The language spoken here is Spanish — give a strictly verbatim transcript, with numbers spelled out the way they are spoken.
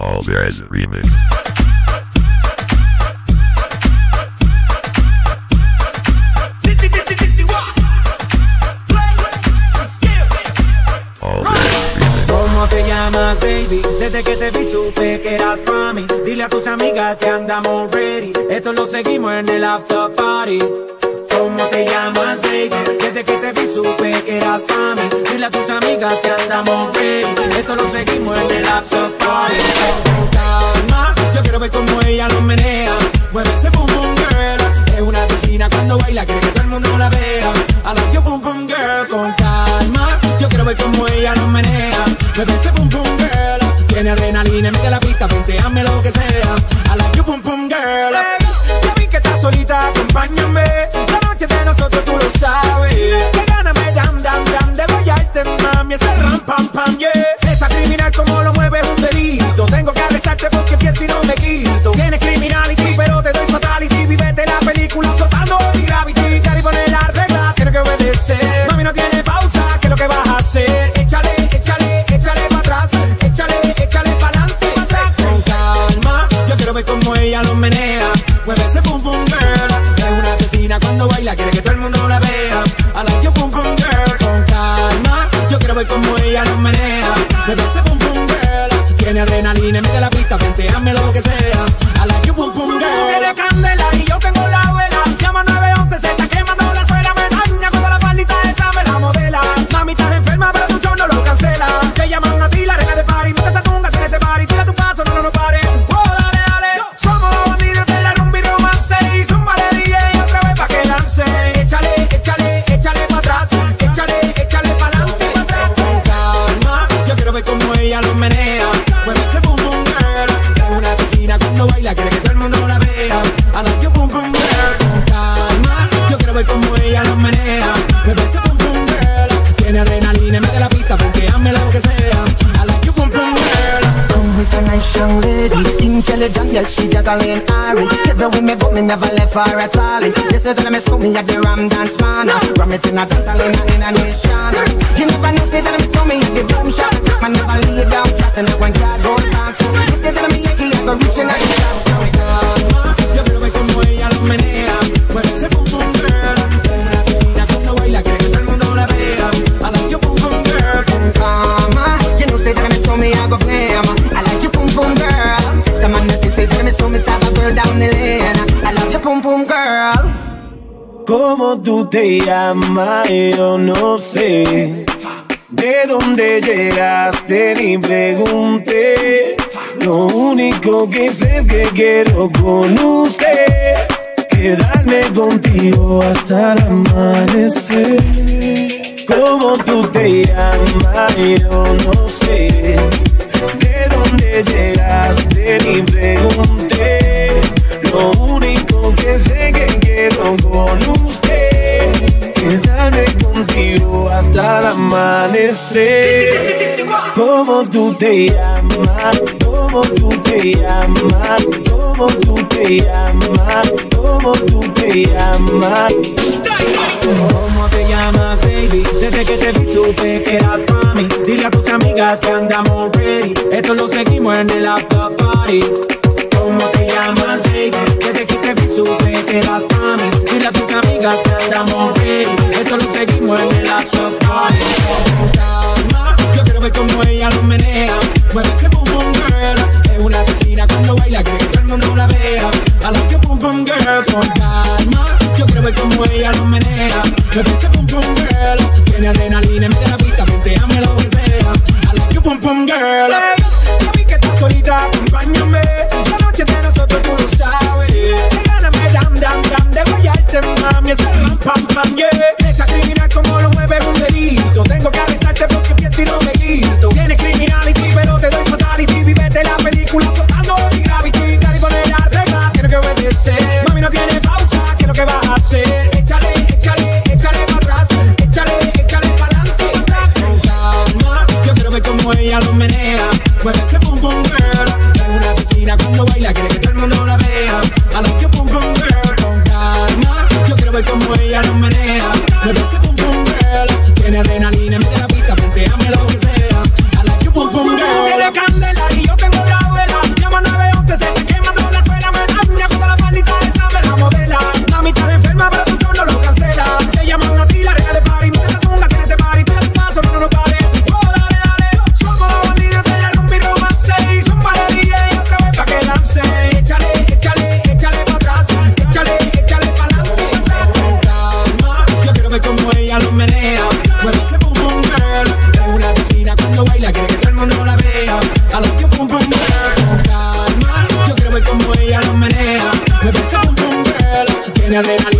All Jazz Remix. ¿Cómo te llamas, baby? Desde que te vi supe que eras pa' mí. Dile a tus amigas que andamos ready. Esto lo seguimos en el after party. ¿Cómo te llamas, baby? Desde que te vi supe que eras pa' mí. Dile a tus amigas que andamos ready. Esto lo seguimos en el after party. Con calma, yo quiero ver cómo ella lo menea. Mueve ese boom boom girl. Es una asesina cuando baila, quiere que todo el mundo la vea. I like your boom boom girl. Con calma, yo quiero ver cómo ella lo menea. Mueve ese boom boom girl. Tiene adrenalina, mete la pista, venteame lo que sea. I like your boom boom girl. Hey, ya vi que estás solita, acompáñame. La noche de nosotros tú lo sabes. Que gana me dam dam dam de bailarte, mami. Ese ram pam pam, yeah. Esa criminal como lo mueve es un delito. Tengo que arrestarte porque pienso y no me quito. Tienes criminality, pero te doy fatality. Vivete la película flotando en gravity. Cari pone la regla, tienes que obedecer. Mami, no tiene pausa, ¿qué es lo que vas a hacer? Échale, échale, échale para atrás. Échale, échale para adelante, para atrás. Con calma, yo quiero ver cómo ella lo menea. Mueve ese pum pum girl. Es una asesina cuando baila, quiere que todo el mundo la vea. I like your pum pum girl. Con calma, yo quiero ver cómo ella lo menea. Mueve ese pum pum girl. Tiene adrenalina, mete la pista, venteame lo que sea. I like your pum pum girl. Tú tienes candela y yo tengo la vela. Llama nueve once, se está quemando la suela. Me daña cuando la palita esa me la modela. Mami, estás enferma, pero tu show no lo cancela. Te llaman a ti, la reina de party. Mete esa tunga, tiene ese party. Tira tu paso, no, no, no pare. Oh, dale, dale. Somos los bandidos de la rumba y romance. Y zumba de D J otra vez pa' que lance. Échale, échale, échale pa' atrás. Échale, échale pa' adelante, pa' atrás. Con calma, yo quiero ver cómo ella lo menea. Mueve ese boom boom girl. Es una asesina cuando baila, quiere que todo el mundo la vea. I like your boom boom girl. Con calma, yo quiero ver cómo ella lo menea. Mueve ese boom boom girl. Tiene adrenalina, mete la pista, venteame lo que sea. I like your boom boom girl. Come with a nice young lady, intelligent, yes, she juggling Ari. Never with me, but me never left her at all. Yes, they tell me stop me at the Ram Dance Man. Ram it in a dance, in a, in a nation. You never know, say that me stop me at the boom shop. I never lay down flat and I want cardboard box. You say that me Yankee, I go reaching out the top. So calma, yo quiero ver cómo ella lo menea. Mueve ese boom boom girl. Es una asesina cuando baila, quiere que todo el mundo la vea. I like your boom boom girl. Con calma, you know, say that me stop me, I go play. I like your pum pum girl. The man that say that me stop me, stab a girl down the lane. I love your pum pum girl. ¿Cómo tú te llamas? Yo no sé. ¿De dónde llegaste? Ni pregunté. Lo único que sé es que quiero con usted quedarme contigo hasta el amanecer. ¿Cómo tú te llamas? Yo no sé. ¿De dónde llegaste? Ni pregunté. Lo único que sé que quiero con usted quedarme contigo hasta el amanecer. ¿Cómo tú te llamas? ¿Cómo tú te llamas? ¿Cómo tú te llamas? ¿Cómo tú te llamas? ¿Cómo te llamas, baby? Desde que te vi supe que eras pa' mí. Dile a tus amigas que andamos ready. Esto lo seguimos en el after party. ¿Cómo te llamas, baby? Desde que te vi supe que eras pa' mí. Dile a tus amigas que andamos ready. Esto lo seguimos en el after party. Con calma, yo quiero ver cómo ella lo menea. Mueve ese boom boom girl. Es una asesina cuando baila, quiere que todo el mundo la vea. I like your boom boom girl. Con calma, yo quiero ver cómo ella lo menea. Mueve ese boom boom girl. Tiene adrenalina, mete la pista, venteame lo que sea. I like your boom boom girl. Hey, ya vi que estás solita, acompáñame. La noche de nosotros tú lo sabes. Que gana me dam dam dam de bailarte, mami. Ese ram pam pam, yeah. Esa criminal como lo mueve es un delito. Tengo que arrestarte porque pienso y no me quito. Tienes criminality, pero te doy fatality. Vivete la película flotando en gravity. Cari pone la regla, tienes que obedecer. Mami, no tiene pausa, ¿qué es lo que vas a hacer? Échale, échale, échale para atrás. adrenalina